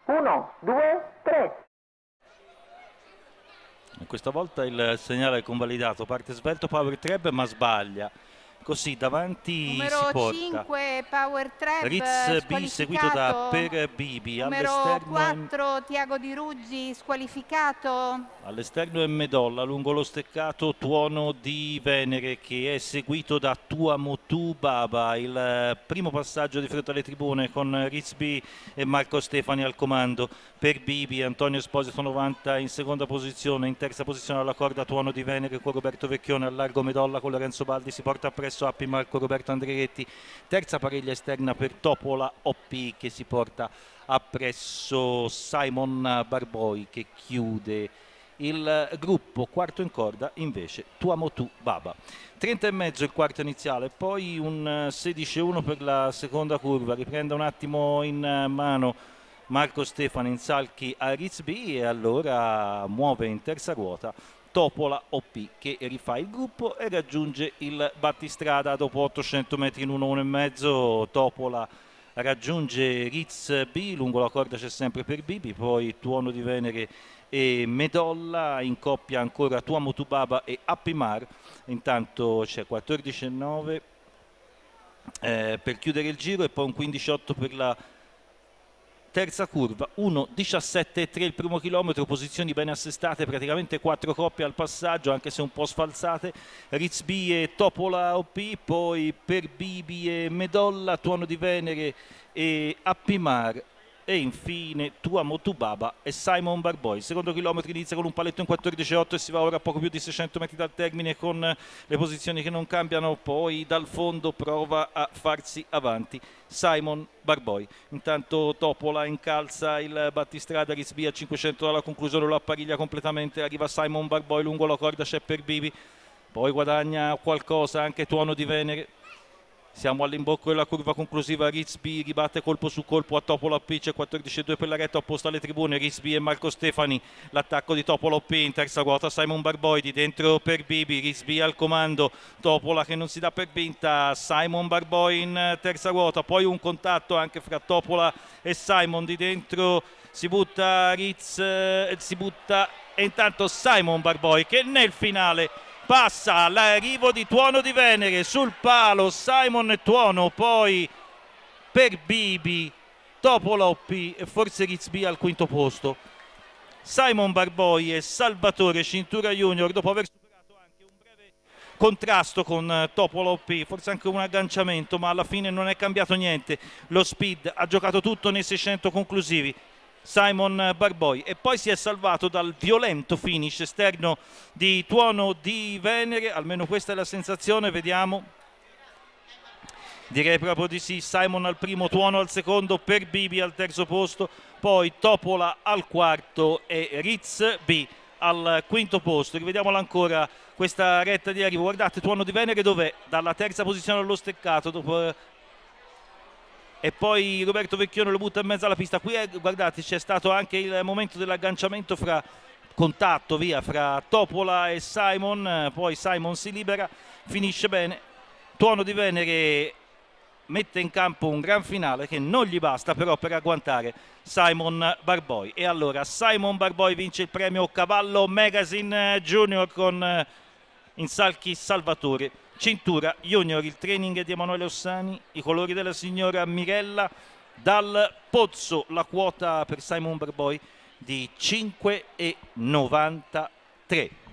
1, 2, 3. E questa volta il segnale è convalidato, parte svelto Power Trap ma sbaglia. Così davanti numero si porta 5 Power Trap Ritz B seguito da Per Bibi, numero all'esterno 4 Tiago Di Ruggi squalificato, all'esterno è Medolla, lungo lo steccato Tuono di Venere che è seguito da Tuamotu Baba. Il primo passaggio di fronte alle tribune con Ritz B e Marco Stefani al comando. Per Bibi, Antonio Esposito 90 in seconda posizione, in terza posizione alla corda Tuono di Venere con Roberto Vecchione, al largo Medolla con Lorenzo Baldi, si porta appresso Appi Marco Roberto Andreetti, terza pariglia esterna per Topola OP che si porta appresso Simon Barboi che chiude il gruppo. Quarto in corda invece Tuamotu Baba. 30 e mezzo il quarto iniziale, poi un 16-1 per la seconda curva. Riprende un attimo in mano Marco Stefani in salchi a Ritz B e allora muove in terza ruota Topola OP che rifà il gruppo e raggiunge il battistrada dopo 800 metri in 1-1,5. Topola raggiunge Ritz B, lungo la corda c'è sempre Per Bibi, poi Tuono di Venere e Medolla, in coppia ancora Tuamotu Baba e Appimar. Intanto c'è 14,9 per chiudere il giro e poi un 15,8 per la terza curva, 1,17,3 il primo chilometro, posizioni ben assestate, praticamente 4 coppie al passaggio, anche se un po' sfalsate. Ritz B e Topola OP, poi Per Bibi e Medolla, Tuono di Venere e Appimar e infine Tuamotu Baba e Simon Barboi. Il secondo chilometro inizia con un paletto in 14,8 e si va ora a poco più di 600 metri dal termine con le posizioni che non cambiano, poi dal fondo prova a farsi avanti Simon Barboi. Intanto Topola incalza il battistrada, Ritz B a 500 dalla conclusione, lo appariglia completamente, arriva Simon Barboi, lungo la corda c'è Per Bibi, poi guadagna qualcosa anche Tuono di Venere. Siamo all'imbocco della curva conclusiva, Ritz B ribatte colpo su colpo a Topola OP, c'è 14,2 per la retta opposta alle tribune, Ritz B e Marco Stefani, l'attacco di Topola OP in terza ruota, Simon Barboi di dentro Per Bibi, Ritz B al comando, Topola che non si dà per vinta, Simon Barboi in terza ruota, poi un contatto anche fra Topola e Simon, di dentro si butta Ritz, si butta e intanto Simon Barboi che nel finale passa l'arrivo di Tuono di Venere sul palo, Simon e Tuono, poi Per Bibi, Topola OP e forse Ritz B al quinto posto. Simon Barboi e Salvatore Cintura Junior, dopo aver superato anche un breve contrasto con Topola OP, forse anche un agganciamento, ma alla fine non è cambiato niente. Lo speed ha giocato tutto nei 600 conclusivi. Simon Barboi, e poi si è salvato dal violento finish esterno di Tuono di Venere, almeno questa è la sensazione, vediamo. Direi proprio di sì, Simon al primo, Tuono al secondo, Per Bibi al terzo posto, poi Topola al quarto e Ritz B al quinto posto. Rivediamola ancora questa retta di arrivo, guardate Tuono di Venere dov'è? Dalla terza posizione allo steccato, dopo e poi Roberto Vecchione lo butta in mezzo alla pista. Qui guardate, c'è stato anche il momento dell'agganciamento fra contatto via fra Topola e Simon, poi Simon si libera, finisce bene. Tuono di Venere mette in campo un gran finale che non gli basta però per agguantare Simon Barboi, e allora Simon Barboi vince il premio Cavallo Magazine Junior con in salchi Salvatore Cintura Junior. Il training di Emanuele Ossani, i colori della signora Mirella dal Pozzo, la quota per Simon Barboi di 5,93.